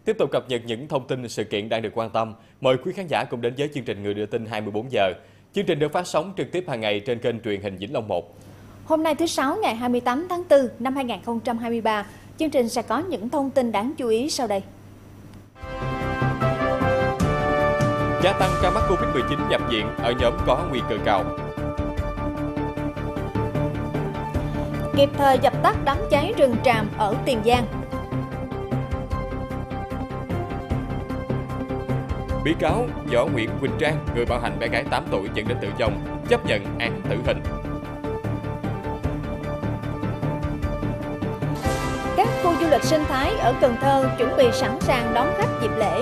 Tiếp tục cập nhật những thông tin sự kiện đang được quan tâm. Mời quý khán giả cùng đến với chương trình Người đưa tin 24 giờ. Chương trình được phát sóng trực tiếp hàng ngày trên kênh truyền hình Vĩnh Long 1. Hôm nay thứ Sáu ngày 28 tháng 4 năm 2023, chương trình sẽ có những thông tin đáng chú ý sau đây. Gia tăng ca mắc Covid-19 nhập viện ở nhóm có nguy cơ cao. Kịp thời dập tắt đám cháy rừng tràm ở Tiền Giang. Bị cáo Võ Nguyễn Quỳnh Trang, người bạo hành bé gái 8 tuổi dẫn đến tử vong, chấp nhận án tử hình. Các khu du lịch sinh thái ở Cần Thơ chuẩn bị sẵn sàng đón khách dịp lễ.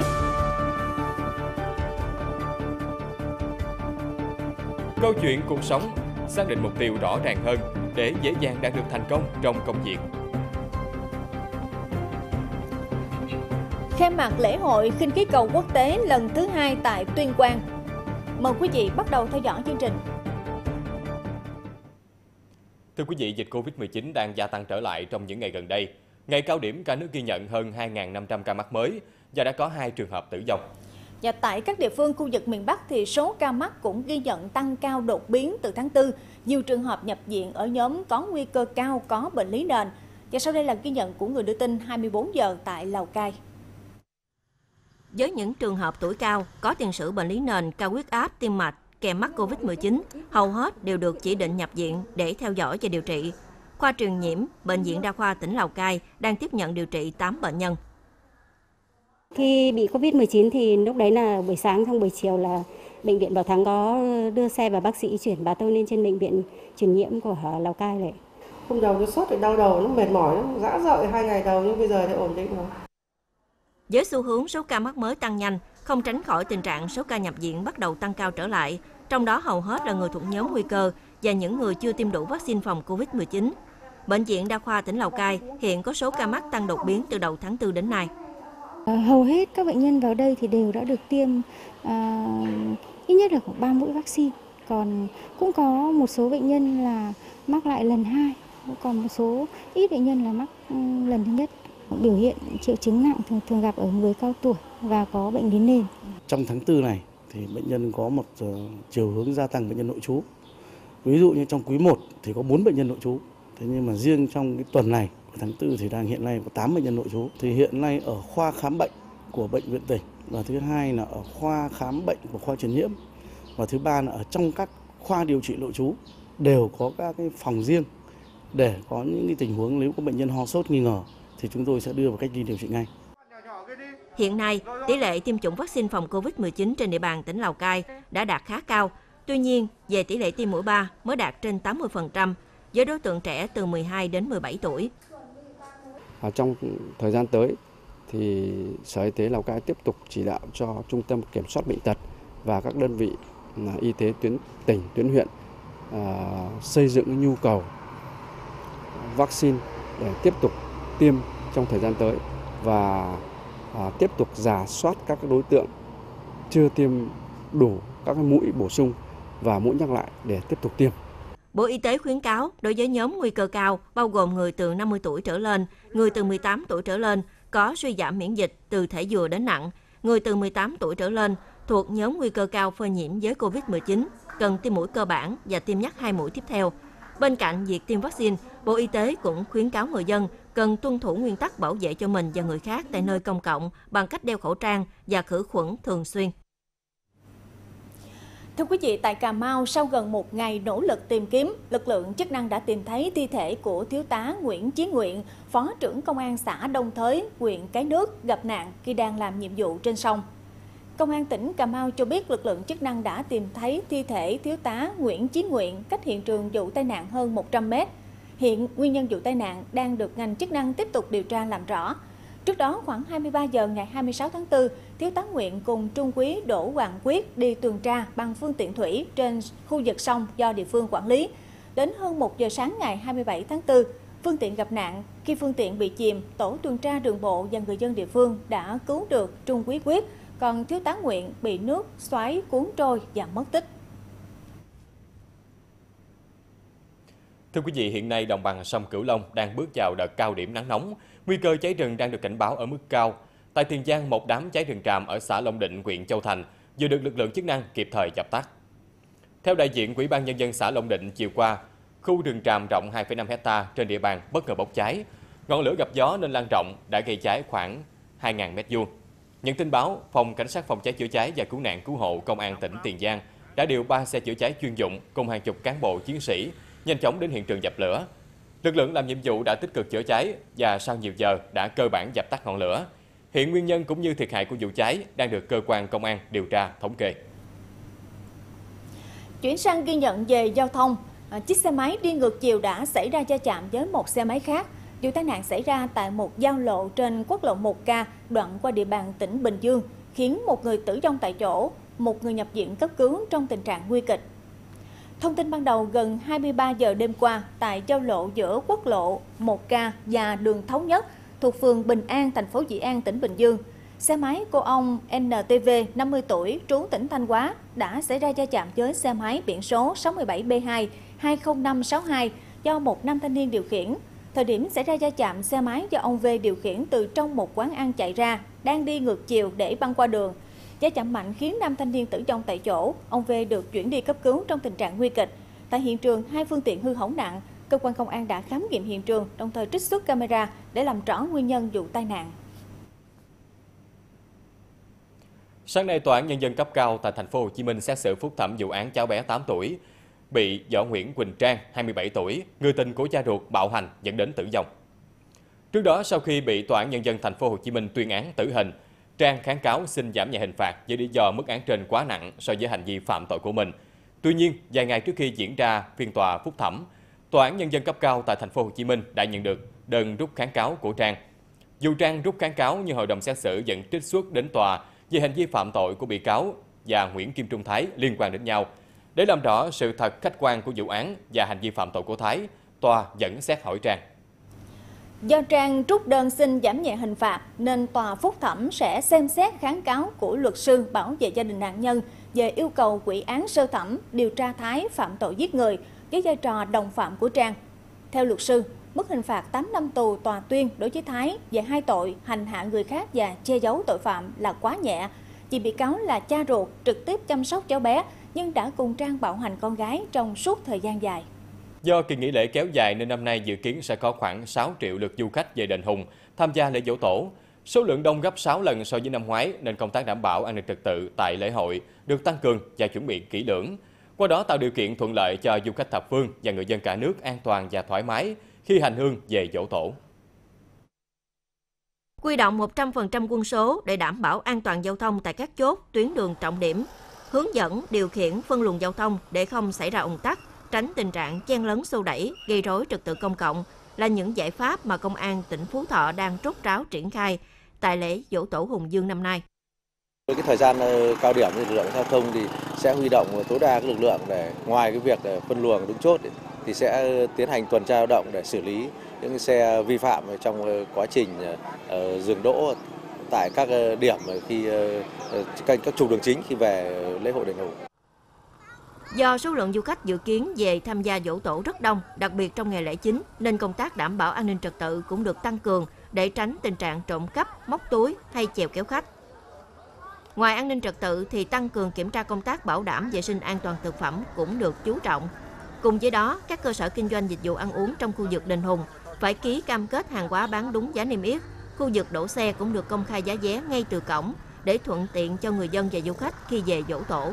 Câu chuyện cuộc sống, xác định mục tiêu rõ ràng hơn để dễ dàng đạt được thành công trong công việc. Khai mạc lễ hội khinh khí cầu quốc tế lần thứ 2 tại Tuyên Quang. Mời quý vị bắt đầu theo dõi chương trình. Thưa quý vị, dịch Covid-19 đang gia tăng trở lại trong những ngày gần đây. Ngày cao điểm, cả nước ghi nhận hơn 2.500 ca mắc mới và đã có 2 trường hợp tử vong. Và tại các địa phương khu vực miền Bắc thì số ca mắc cũng ghi nhận tăng cao đột biến từ tháng 4. Nhiều trường hợp nhập viện ở nhóm có nguy cơ cao có bệnh lý nền. Và sau đây là ghi nhận của người đưa tin 24 giờ tại Lào Cai. Với những trường hợp tuổi cao, có tiền sử bệnh lý nền, cao huyết áp, tim mạch, kèm mắc Covid-19, hầu hết đều được chỉ định nhập viện để theo dõi và điều trị. Khoa truyền nhiễm, Bệnh viện Đa khoa tỉnh Lào Cai đang tiếp nhận điều trị 8 bệnh nhân. Khi bị Covid-19 thì lúc đấy là buổi sáng, xong buổi chiều là Bệnh viện Bảo Thắng có đưa xe và bác sĩ chuyển bà tôi lên trên bệnh viện truyền nhiễm của Lào Cai này. Hôm đầu nó sốt thì đau đầu, nó mệt mỏi, nó rã rời 2 ngày đầu nhưng bây giờ thì ổn định rồi. Với xu hướng số ca mắc mới tăng nhanh, không tránh khỏi tình trạng số ca nhập viện bắt đầu tăng cao trở lại, trong đó hầu hết là người thuộc nhóm nguy cơ và những người chưa tiêm đủ vaccine phòng Covid-19. Bệnh viện Đa khoa tỉnh Lào Cai hiện có số ca mắc tăng đột biến từ đầu tháng 4 đến nay. Hầu hết các bệnh nhân vào đây thì đều đã được tiêm ít nhất là khoảng 3 mũi vaccine. Còn cũng có một số bệnh nhân là mắc lại lần 2, còn một số ít bệnh nhân là mắc lần thứ nhất. Biểu hiện triệu chứng nặng thường gặp ở người cao tuổi và có bệnh lý nền. Trong tháng 4 này thì bệnh nhân có một chiều hướng gia tăng bệnh nhân nội trú. Ví dụ như trong quý 1 thì có 4 bệnh nhân nội trú. Thế nhưng mà riêng trong cái tuần này của tháng 4 thì hiện nay có 8 bệnh nhân nội trú. Thì hiện nay ở khoa khám bệnh của bệnh viện tỉnh, và thứ hai là ở khoa khám bệnh của khoa truyền nhiễm, và thứ ba là ở trong các khoa điều trị nội trú đều có các cái phòng riêng để có những cái tình huống nếu có bệnh nhân ho sốt nghi ngờ thì chúng tôi sẽ đưa vào cách ly điều trị ngay. Hiện nay, tỷ lệ tiêm chủng vaccine phòng Covid-19 trên địa bàn tỉnh Lào Cai đã đạt khá cao. Tuy nhiên, về tỷ lệ tiêm mũi 3 mới đạt trên 80%, với đối tượng trẻ từ 12 đến 17 tuổi. Trong thời gian tới, thì Sở Y tế Lào Cai tiếp tục chỉ đạo cho Trung tâm Kiểm soát Bệnh tật và các đơn vị y tế tuyến tỉnh, tuyến huyện xây dựng nhu cầu vaccine để tiếp tục tiêm trong thời gian tới và tiếp tục rà soát các đối tượng chưa tiêm đủ các mũi bổ sung và mũi nhắc lại để tiếp tục tiêm. Bộ Y tế khuyến cáo đối với nhóm nguy cơ cao bao gồm người từ 50 tuổi trở lên, người từ 18 tuổi trở lên có suy giảm miễn dịch từ thể vừa đến nặng, người từ 18 tuổi trở lên thuộc nhóm nguy cơ cao phơi nhiễm với Covid-19 cần tiêm mũi cơ bản và tiêm nhắc 2 mũi tiếp theo. Bên cạnh việc tiêm vaccine, Bộ Y tế cũng khuyến cáo người dân cần tuân thủ nguyên tắc bảo vệ cho mình và người khác tại nơi công cộng bằng cách đeo khẩu trang và khử khuẩn thường xuyên. Thưa quý vị, tại Cà Mau, sau gần một ngày nỗ lực tìm kiếm, lực lượng chức năng đã tìm thấy thi thể của Thiếu tá Nguyễn Chí Nguyện, Phó trưởng Công an xã Đông Thới, huyện Cái Nước, gặp nạn khi đang làm nhiệm vụ trên sông. Công an tỉnh Cà Mau cho biết lực lượng chức năng đã tìm thấy thi thể Thiếu tá Nguyễn Chí Nguyện cách hiện trường vụ tai nạn hơn 100 mét. Hiện nguyên nhân vụ tai nạn đang được ngành chức năng tiếp tục điều tra làm rõ. Trước đó, khoảng 23 giờ ngày 26 tháng 4, Thiếu tá Nguyện cùng Trung úy Đỗ Hoàng Quyết đi tuần tra bằng phương tiện thủy trên khu vực sông do địa phương quản lý. Đến hơn 1 giờ sáng ngày 27 tháng 4, phương tiện gặp nạn. Khi phương tiện bị chìm, tổ tuần tra đường bộ và người dân địa phương đã cứu được Trung úy Quyết, còn Thiếu tá Nguyện bị nước xoáy cuốn trôi và mất tích. Thưa quý vị, hiện nay đồng bằng sông Cửu Long đang bước vào đợt cao điểm nắng nóng. Nguy cơ cháy rừng đang được cảnh báo ở mức cao. Tại Tiền Giang, một đám cháy rừng tràm ở xã Long Định, huyện Châu Thành vừa được lực lượng chức năng kịp thời dập tắt. Theo đại diện Ủy ban Nhân dân xã Long Định, chiều qua, khu rừng tràm rộng 2,5 hectare trên địa bàn bất ngờ bốc cháy. Ngọn lửa gặp gió nên lan rộng đã gây cháy khoảng 2.000 m². Nhận tin báo, Phòng Cảnh sát Phòng cháy chữa cháy và Cứu nạn Cứu hộ Công an tỉnh Tiền Giang đã điều 3 xe chữa cháy chuyên dụng cùng hàng chục cán bộ chiến sĩ nhanh chóng đến hiện trường dập lửa. Lực lượng làm nhiệm vụ đã tích cực chữa cháy và sau nhiều giờ đã cơ bản dập tắt ngọn lửa. Hiện nguyên nhân cũng như thiệt hại của vụ cháy đang được cơ quan công an điều tra thống kê. Chuyển sang ghi nhận về giao thông, chiếc xe máy đi ngược chiều đã xảy ra va chạm với một xe máy khác. Vụ tai nạn xảy ra tại một giao lộ trên quốc lộ 1K đoạn qua địa bàn tỉnh Bình Dương, khiến một người tử vong tại chỗ, một người nhập viện cấp cứu trong tình trạng nguy kịch. Thông tin ban đầu, gần 23 giờ đêm qua, tại giao lộ giữa quốc lộ 1K và đường Thống Nhất thuộc phường Bình An, thành phố Dĩ An, tỉnh Bình Dương, xe máy của ông NTV, 50 tuổi, trú tỉnh Thanh Hóa, đã xảy ra va chạm với xe máy biển số 67B2 20562 do một nam thanh niên điều khiển. Thời điểm xảy ra va chạm, xe máy do ông V điều khiển từ trong một quán ăn chạy ra, đang đi ngược chiều để băng qua đường. Va chạm mạnh khiến nam thanh niên tử vong tại chỗ, ông V được chuyển đi cấp cứu trong tình trạng nguy kịch. Tại hiện trường, 2 phương tiện hư hỏng nặng. Cơ quan công an đã khám nghiệm hiện trường, đồng thời trích xuất camera để làm rõ nguyên nhân vụ tai nạn. Sáng nay, Tòa án Nhân dân cấp cao tại thành phố Hồ Chí Minh xét xử phúc thẩm vụ án cháu bé 8 tuổi bị Võ Nguyễn Quỳnh Trang, 27 tuổi, người tình của cha ruột bạo hành dẫn đến tử vong. Trước đó, sau khi bị Tòa án Nhân dân thành phố Hồ Chí Minh tuyên án tử hình, Trang kháng cáo xin giảm nhẹ hình phạt với lý do mức án trên quá nặng so với hành vi phạm tội của mình. Tuy nhiên, vài ngày trước khi diễn ra phiên tòa phúc thẩm, Tòa án Nhân dân cấp cao tại thành phố Hồ Chí Minh đã nhận được đơn rút kháng cáo của Trang. Dù Trang rút kháng cáo nhưng hội đồng xét xử vẫn trích xuất đến tòa về hành vi phạm tội của bị cáo và Nguyễn Kim Trung Thái liên quan đến nhau. Để làm rõ sự thật khách quan của vụ án và hành vi phạm tội của Thái, tòa vẫn xét hỏi Trang. Do Trang rút đơn xin giảm nhẹ hình phạt nên tòa phúc thẩm sẽ xem xét kháng cáo của luật sư bảo vệ gia đình nạn nhân về yêu cầu quỹ án sơ thẩm điều tra Thái phạm tội giết người với vai trò đồng phạm của Trang. Theo luật sư, mức hình phạt 8 năm tù tòa tuyên đối với Thái về 2 tội hành hạ người khác và che giấu tội phạm là quá nhẹ. Vì bị cáo là cha ruột trực tiếp chăm sóc cháu bé nhưng đã cùng Trang bạo hành con gái trong suốt thời gian dài. Do kỳ nghỉ lễ kéo dài nên năm nay dự kiến sẽ có khoảng 6 triệu lượt du khách về đền Hùng tham gia lễ dỗ tổ. Số lượng đông gấp 6 lần so với năm ngoái nên công tác đảm bảo an ninh trật tự tại lễ hội được tăng cường và chuẩn bị kỹ lưỡng. Qua đó tạo điều kiện thuận lợi cho du khách thập phương và người dân cả nước an toàn và thoải mái khi hành hương về dỗ tổ. Huy động 100% quân số để đảm bảo an toàn giao thông tại các chốt, tuyến đường trọng điểm, hướng dẫn, điều khiển, phân luồng giao thông để không xảy ra ùn tắc, tránh tình trạng chen lấn xô đẩy, gây rối trật tự công cộng là những giải pháp mà Công an tỉnh Phú Thọ đang rốt ráo triển khai tại lễ dỗ tổ Hùng Dương năm nay. Với cái thời gian cao điểm thì lực lượng giao thông thì sẽ huy động tối đa các lực lượng để ngoài cái việc phân luồng đứng chốt thì sẽ tiến hành tuần tra lao động để xử lý những xe vi phạm trong quá trình dừng đỗ tại các điểm khi các trục đường chính khi về lễ hội đền Hùng. Do số lượng du khách dự kiến về tham gia dỗ tổ rất đông, đặc biệt trong ngày lễ chính, nên công tác đảm bảo an ninh trật tự cũng được tăng cường để tránh tình trạng trộm cắp, móc túi hay chèo kéo khách. Ngoài an ninh trật tự thì tăng cường kiểm tra công tác bảo đảm vệ sinh an toàn thực phẩm cũng được chú trọng. Cùng với đó, các cơ sở kinh doanh dịch vụ ăn uống trong khu vực đền Hùng phải ký cam kết hàng hóa bán đúng giá niêm yết. Khu vực đổ xe cũng được công khai giá vé ngay từ cổng để thuận tiện cho người dân và du khách khi về dỗ tổ.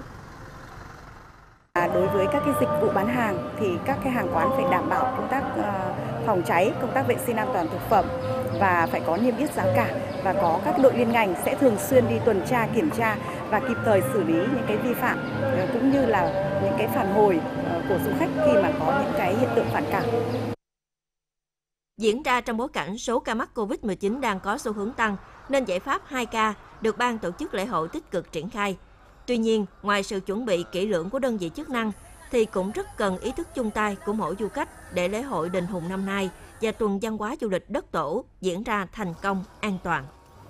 Đối với các cái dịch vụ bán hàng thì các cái hàng quán phải đảm bảo công tác phòng cháy, công tác vệ sinh an toàn thực phẩm và phải có niêm yết giá cả, và có các đội liên ngành sẽ thường xuyên đi tuần tra, kiểm tra và kịp thời xử lý những cái vi phạm cũng như là những cái phản hồi của du khách khi mà có những cái hiện tượng phản cảm. Diễn ra trong bối cảnh số ca mắc Covid-19 đang có xu hướng tăng nên giải pháp 2K được ban tổ chức lễ hội tích cực triển khai. Tuy nhiên, ngoài sự chuẩn bị kỹ lưỡng của đơn vị chức năng, thì cũng rất cần ý thức chung tay của mỗi du khách để lễ hội đền Hùng năm nay và tuần văn hóa du lịch đất tổ diễn ra thành công, an toàn.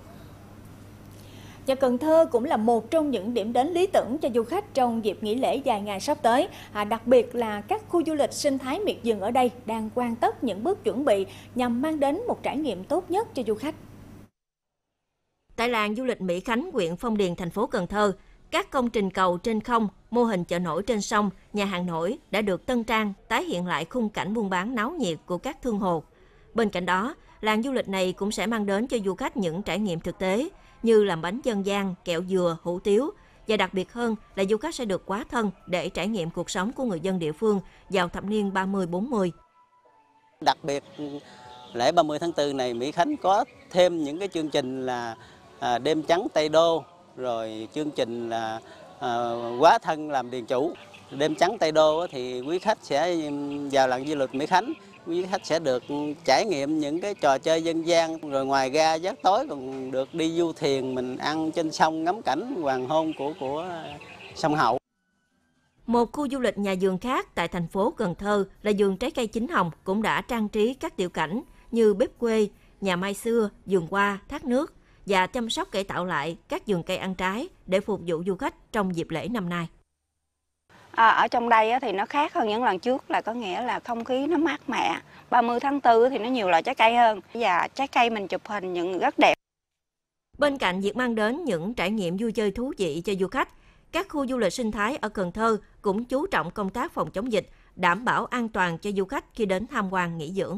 Và Cần Thơ cũng là một trong những điểm đến lý tưởng cho du khách trong dịp nghỉ lễ dài ngày sắp tới. Đặc biệt là các khu du lịch sinh thái miệt vườn ở đây đang hoàn tất những bước chuẩn bị nhằm mang đến một trải nghiệm tốt nhất cho du khách. Tại làng du lịch Mỹ Khánh, huyện Phong Điền, thành phố Cần Thơ, các công trình cầu trên không, mô hình chợ nổi trên sông, nhà hàng nổi đã được tân trang, tái hiện lại khung cảnh buôn bán náo nhiệt của các thương hồ. Bên cạnh đó, làng du lịch này cũng sẽ mang đến cho du khách những trải nghiệm thực tế như làm bánh dân gian, kẹo dừa, hủ tiếu, và đặc biệt hơn là du khách sẽ được quá thân để trải nghiệm cuộc sống của người dân địa phương vào thập niên 30-40. Đặc biệt lễ 30 tháng 4 này, Mỹ Khánh có thêm những cái chương trình là đêm trắng Tây Đô, rồi chương trình là quá thân làm điền chủ. Đêm trắng Tây Đô thì quý khách sẽ vào làng du lịch Mỹ Khánh, quý khách sẽ được trải nghiệm những cái trò chơi dân gian, rồi ngoài ra giấc tối còn được đi du thuyền, mình ăn trên sông ngắm cảnh hoàng hôn của sông Hậu. Một khu du lịch nhà vườn khác tại thành phố Cần Thơ là vườn trái cây Chính Hồng cũng đã trang trí các tiểu cảnh như bếp quê, nhà mai xưa, vườn hoa, thác nước và chăm sóc cải tạo lại các vườn cây ăn trái để phục vụ du khách trong dịp lễ năm nay. Ở trong đây thì nó khác hơn những lần trước, là có nghĩa là không khí nó mát mẻ. 30 tháng 4 thì nó nhiều loại trái cây hơn và trái cây mình chụp hình những rất đẹp. Bên cạnh việc mang đến những trải nghiệm vui chơi thú vị cho du khách, các khu du lịch sinh thái ở Cần Thơ cũng chú trọng công tác phòng chống dịch, đảm bảo an toàn cho du khách khi đến tham quan nghỉ dưỡng.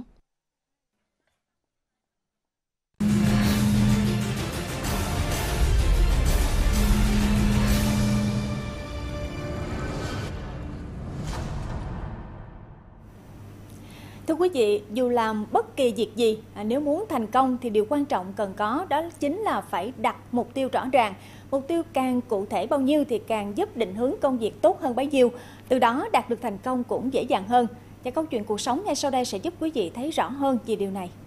Thưa quý vị, dù làm bất kỳ việc gì, nếu muốn thành công thì điều quan trọng cần có đó chính là phải đặt mục tiêu rõ ràng. Mục tiêu càng cụ thể bao nhiêu thì càng giúp định hướng công việc tốt hơn bấy nhiêu. Từ đó đạt được thành công cũng dễ dàng hơn. Và câu chuyện cuộc sống ngay sau đây sẽ giúp quý vị thấy rõ hơn về điều này.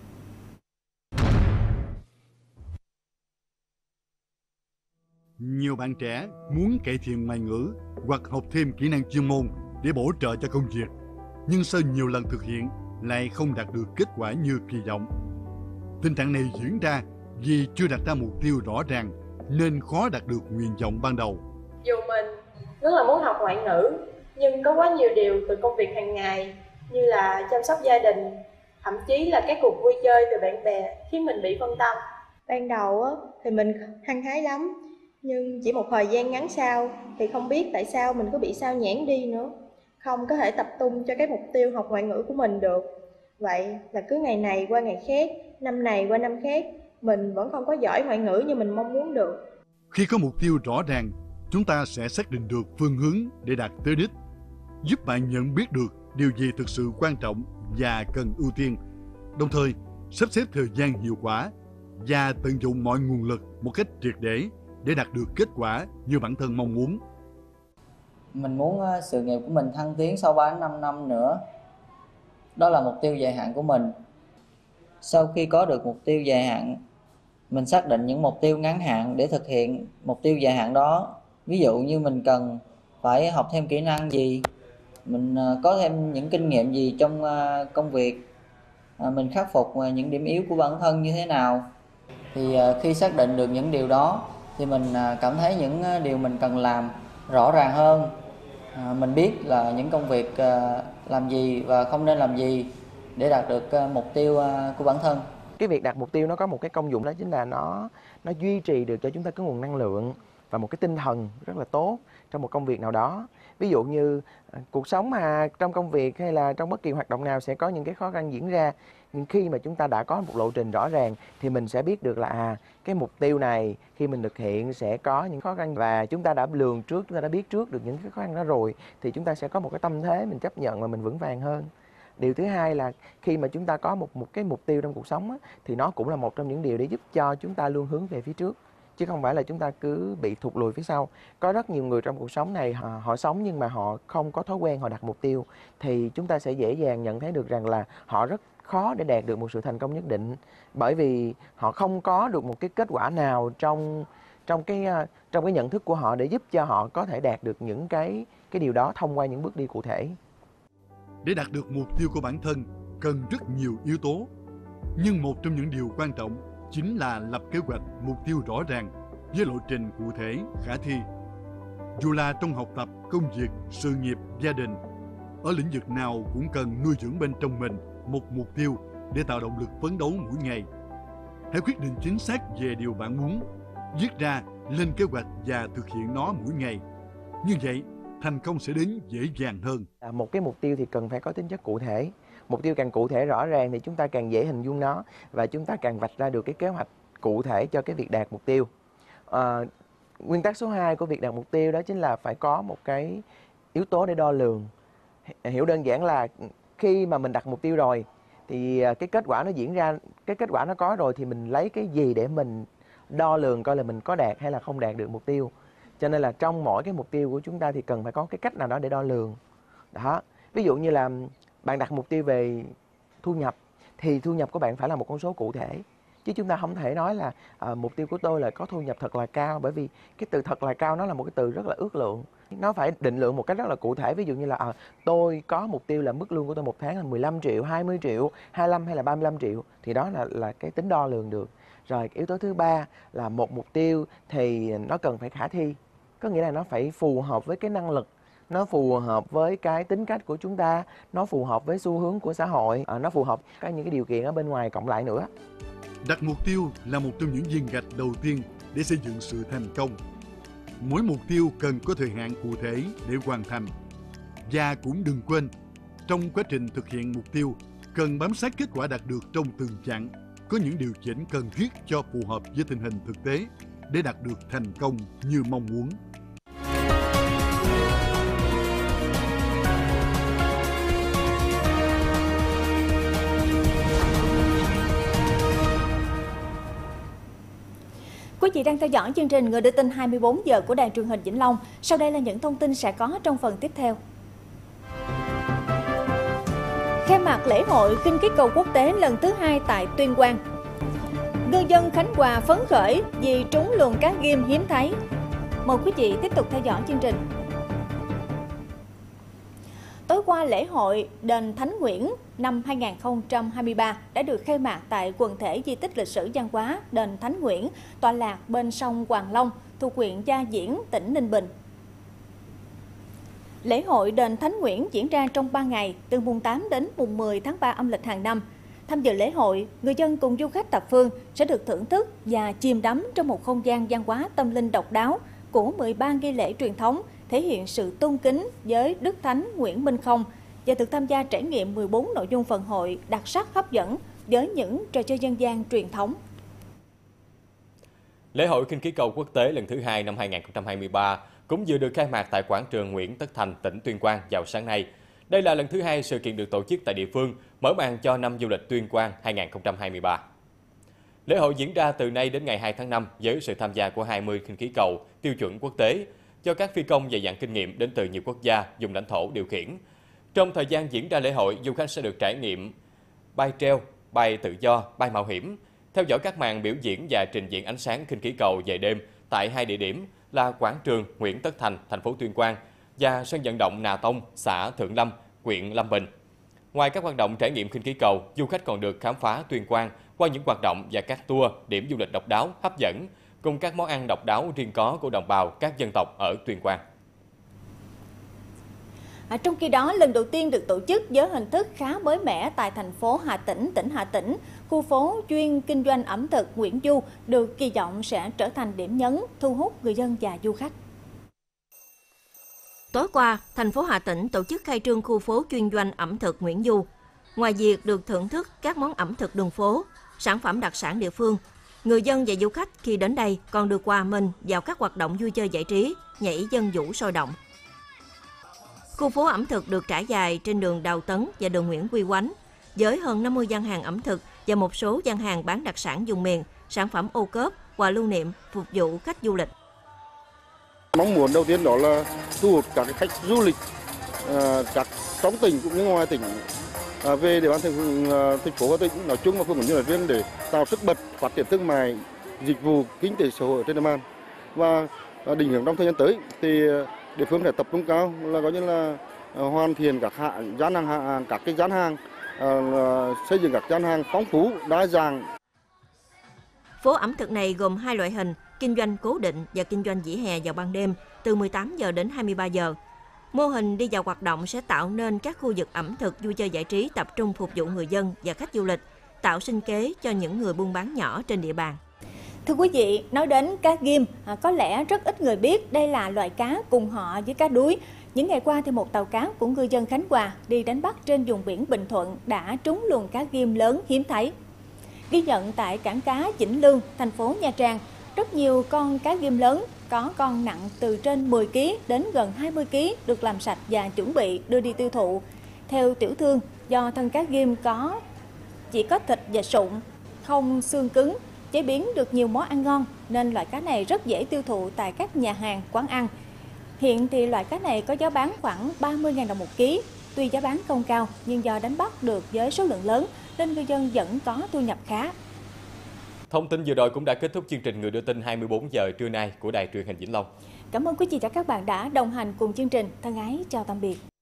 Nhiều bạn trẻ muốn cải thiện ngoại ngữ hoặc học thêm kỹ năng chuyên môn để bổ trợ cho công việc, nhưng sau nhiều lần thực hiện lại không đạt được kết quả như kỳ vọng. Tình trạng này diễn ra vì chưa đặt ra mục tiêu rõ ràng nên khó đạt được nguyện vọng ban đầu. Dù mình rất là muốn học ngoại ngữ, nhưng có quá nhiều điều từ công việc hàng ngày như là chăm sóc gia đình, thậm chí là các cuộc vui chơi từ bạn bè khiến mình bị phân tâm. Ban đầu thì mình hăng hái lắm, nhưng chỉ một thời gian ngắn sau thì không biết tại sao mình có bị sao nhãng đi nữa. Không có thể tập trung cho cái mục tiêu học ngoại ngữ của mình được. Vậy là cứ ngày này qua ngày khác, năm này qua năm khác, mình vẫn không có giỏi ngoại ngữ như mình mong muốn được. Khi có mục tiêu rõ ràng, chúng ta sẽ xác định được phương hướng để đạt tới đích, giúp bạn nhận biết được điều gì thực sự quan trọng và cần ưu tiên, đồng thời sắp xếp thời gian hiệu quả và tận dụng mọi nguồn lực một cách triệt để đạt được kết quả như bản thân mong muốn. Mình muốn sự nghiệp của mình thăng tiến sau 3-5 năm nữa. Đó là mục tiêu dài hạn của mình. Sau khi có được mục tiêu dài hạn, mình xác định những mục tiêu ngắn hạn để thực hiện mục tiêu dài hạn đó. Ví dụ như mình cần phải học thêm kỹ năng gì, mình có thêm những kinh nghiệm gì trong công việc, mình khắc phục những điểm yếu của bản thân như thế nào. Thì khi xác định được những điều đó thì mình cảm thấy những điều mình cần làm rõ ràng hơn. Mình biết là những công việc làm gì và không nên làm gì để đạt được mục tiêu của bản thân. Cái việc đạt mục tiêu nó có một cái công dụng, đó chính là nó duy trì được cho chúng ta cái nguồn năng lượng và một cái tinh thần rất là tốt trong một công việc nào đó. Ví dụ như cuộc sống mà trong công việc hay là trong bất kỳ hoạt động nào sẽ có những cái khó khăn diễn ra. Nhưng khi mà chúng ta đã có một lộ trình rõ ràng thì mình sẽ biết được là cái mục tiêu này khi mình thực hiện sẽ có những khó khăn, và chúng ta đã lường trước, chúng ta đã biết trước được những cái khó khăn đó rồi thì chúng ta sẽ có một cái tâm thế mình chấp nhận và mình vững vàng hơn. Điều thứ hai là khi mà chúng ta có một cái mục tiêu trong cuộc sống á, thì nó cũng là một trong những điều để giúp cho chúng ta luôn hướng về phía trước, chứ không phải là chúng ta cứ bị thụt lùi phía sau. Có rất nhiều người trong cuộc sống này họ sống nhưng mà họ không có thói quen họ đặt mục tiêu, thì chúng ta sẽ dễ dàng nhận thấy được rằng là họ rất khó để đạt được một sự thành công nhất định, bởi vì họ không có được một cái kết quả nào trong cái nhận thức của họ để giúp cho họ có thể đạt được những cái điều đó thông qua những bước đi cụ thể. Để đạt được mục tiêu của bản thân cần rất nhiều yếu tố, nhưng một trong những điều quan trọng chính là lập kế hoạch mục tiêu rõ ràng với lộ trình cụ thể, khả thi. Dù là trong học tập, công việc, sự nghiệp, gia đình, ở lĩnh vực nào cũng cần nuôi dưỡng bên trong mình một mục tiêu để tạo động lực phấn đấu mỗi ngày. hãy quyết định chính xác về điều bạn muốn, viết ra, lên kế hoạch và thực hiện nó mỗi ngày. Như vậy, thành công sẽ đến dễ dàng hơn. Một cái mục tiêu thì cần phải có tính chất cụ thể. Mục tiêu càng cụ thể rõ ràng thì chúng ta càng dễ hình dung nó và chúng ta càng vạch ra được cái kế hoạch cụ thể cho cái việc đạt mục tiêu. Nguyên tắc số 2 của việc đạt mục tiêu đó chính là phải có một cái yếu tố để đo lường. Hiểu đơn giản là khi mà mình đặt mục tiêu rồi thì cái kết quả nó diễn ra, cái kết quả nó có rồi thì mình lấy cái gì để mình đo lường coi là mình có đạt hay là không đạt được mục tiêu. Cho nên là trong mỗi cái mục tiêu của chúng ta thì cần phải có cái cách nào đó để đo lường. Đó. Ví dụ như là bạn đặt mục tiêu về thu nhập thì thu nhập của bạn phải là một con số cụ thể. Chứ chúng ta không thể nói là mục tiêu của tôi là có thu nhập thật là cao, bởi vì cái từ thật là cao nó là một cái từ rất là ước lượng. Nó phải định lượng một cách rất là cụ thể. Ví dụ như là tôi có mục tiêu là mức lương của tôi một tháng là 15 triệu, 20 triệu, 25 hay là 35 triệu. Thì đó là cái tính đo lường được. Rồi yếu tố thứ 3 là một mục tiêu thì nó cần phải khả thi. Có nghĩa là nó phải phù hợp với cái năng lực, nó phù hợp với cái tính cách của chúng ta, nó phù hợp với xu hướng của xã hội, nó phù hợp với những cái điều kiện ở bên ngoài cộng lại nữa. Đặt mục tiêu là một trong những viên gạch đầu tiên để xây dựng sự thành công. Mỗi mục tiêu cần có thời hạn cụ thể để hoàn thành. Và cũng đừng quên, trong quá trình thực hiện mục tiêu, cần bám sát kết quả đạt được trong từng chặng, có những điều chỉnh cần thiết cho phù hợp với tình hình thực tế để đạt được thành công như mong muốn. Quý vị đang theo dõi chương trình Người đưa tin 24 giờ của Đài Truyền hình Vĩnh Long. Sau đây là những thông tin sẽ có trong phần tiếp theo. Khai mạc lễ hội khinh khí cầu quốc tế lần thứ 2 tại Tuyên Quang. Ngư dân Khánh Hòa phấn khởi vì trúng luồng cá ghim hiếm thấy. Mời quý vị tiếp tục theo dõi chương trình. Tối qua, lễ hội Đền Thánh Nguyễn năm 2023 đã được khai mạc tại quần thể di tích lịch sử văn hóa Đền Thánh Nguyễn, tọa lạc bên sông Hoàng Long, thuộc huyện Gia Viễn, tỉnh Ninh Bình. Lễ hội Đền Thánh Nguyễn diễn ra trong 3 ngày, từ mùng 8 đến mùng 10 tháng 3 âm lịch hàng năm. Tham dự lễ hội, người dân cùng du khách thập phương sẽ được thưởng thức và chìm đắm trong một không gian văn hóa tâm linh độc đáo của 13 nghi lễ truyền thống, thể hiện sự tôn kính với Đức Thánh Nguyễn Minh Không và được tham gia trải nghiệm 14 nội dung phần hội đặc sắc hấp dẫn với những trò chơi dân gian truyền thống. Lễ hội khinh khí cầu quốc tế lần thứ 2 năm 2023 cũng vừa được khai mạc tại quảng trường Nguyễn Tất Thành, tỉnh Tuyên Quang vào sáng nay. Đây là lần thứ 2 sự kiện được tổ chức tại địa phương, mở màn cho năm du lịch Tuyên Quang 2023. Lễ hội diễn ra từ nay đến ngày 2 tháng 5 với sự tham gia của 20 khinh khí cầu tiêu chuẩn quốc tế do các phi công dày dặn kinh nghiệm đến từ nhiều quốc gia, vùng lãnh thổ điều khiển. Trong thời gian diễn ra lễ hội, du khách sẽ được trải nghiệm bay treo, bay tự do, bay mạo hiểm, theo dõi các màn biểu diễn và trình diễn ánh sáng khinh khí cầu về đêm tại 2 địa điểm là quảng trường Nguyễn Tất Thành, thành phố Tuyên Quang và sân vận động Nà Tông, xã Thượng Lâm, huyện Lâm Bình. Ngoài các hoạt động trải nghiệm khinh khí cầu, du khách còn được khám phá Tuyên Quang qua những hoạt động và các tour, điểm du lịch độc đáo, hấp dẫn, cùng các món ăn độc đáo riêng có của đồng bào các dân tộc ở Tuyên Quang. Trong khi đó, lần đầu tiên được tổ chức với hình thức khá mới mẻ tại thành phố Hà Tĩnh, tỉnh Hà Tĩnh, khu phố chuyên kinh doanh ẩm thực Nguyễn Du được kỳ vọng sẽ trở thành điểm nhấn thu hút người dân và du khách. Tối qua, thành phố Hà Tĩnh tổ chức khai trương khu phố chuyên doanh ẩm thực Nguyễn Du. Ngoài việc được thưởng thức các món ẩm thực đường phố, sản phẩm đặc sản địa phương, người dân và du khách khi đến đây còn được hòa mình vào các hoạt động vui chơi giải trí, nhảy dân vũ sôi động. Khu phố ẩm thực được trải dài trên đường Đào Tấn và đường Nguyễn Quy Quánh, với hơn 50 gian hàng ẩm thực và một số gian hàng bán đặc sản vùng miền, sản phẩm ô cốp, quà lưu niệm phục vụ khách du lịch. Mong muốn đầu tiên đó là thu hút các khách du lịch các trong tỉnh cũng như ngoài tỉnh về địa bàn thành phố Hà Tĩnh nói chung và phương hướng du lịch viên để tạo sức bật phát triển thương mại, dịch vụ, kinh tế xã hội trên địa bàn. Và định hướng trong thời gian tới thì địa phương sẽ tập trung cao là coi như là hoàn thiện các gian hàng, xây dựng các gian hàng phong phú, đa dạng. Phố ẩm thực này gồm 2 loại hình, kinh doanh cố định và kinh doanh vỉa hè vào ban đêm từ 18 giờ đến 23 giờ. Mô hình đi vào hoạt động sẽ tạo nên các khu vực ẩm thực vui chơi giải trí tập trung phục vụ người dân và khách du lịch, tạo sinh kế cho những người buôn bán nhỏ trên địa bàn. Thưa quý vị, nói đến cá ghim, có lẽ rất ít người biết đây là loại cá cùng họ với cá đuối. Những ngày qua thì một tàu cá của ngư dân Khánh Hòa đi đánh bắt trên vùng biển Bình Thuận đã trúng luồng cá ghim lớn hiếm thấy. Ghi nhận tại cảng cá Vĩnh Lương, thành phố Nha Trang, rất nhiều con cá ghim lớn, có con nặng từ trên 10 kg đến gần 20 kg được làm sạch và chuẩn bị đưa đi tiêu thụ. Theo tiểu thương, do thân cá ghim chỉ có thịt và sụn, không xương cứng, chế biến được nhiều món ăn ngon nên loại cá này rất dễ tiêu thụ tại các nhà hàng, quán ăn. Hiện thì loại cá này có giá bán khoảng 30.000 đồng một ký. Tuy giá bán không cao nhưng do đánh bắt được với số lượng lớn nên ngư dân vẫn có thu nhập khá. Thông tin vừa rồi cũng đã kết thúc chương trình Người đưa tin 24 giờ trưa nay của Đài Truyền hình Vĩnh Long. Cảm ơn quý vị và các bạn đã đồng hành cùng chương trình. Thân ái chào tạm biệt.